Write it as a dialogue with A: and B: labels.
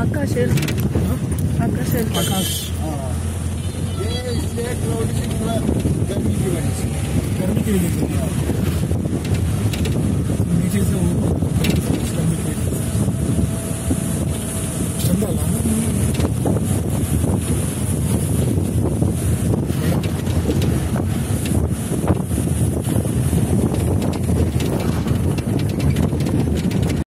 A: आकाश है, आकाश है,
B: आकाश।
C: ये इसलिए क्लाउडी से थोड़ा गर्मी की वजह से
B: नीचे से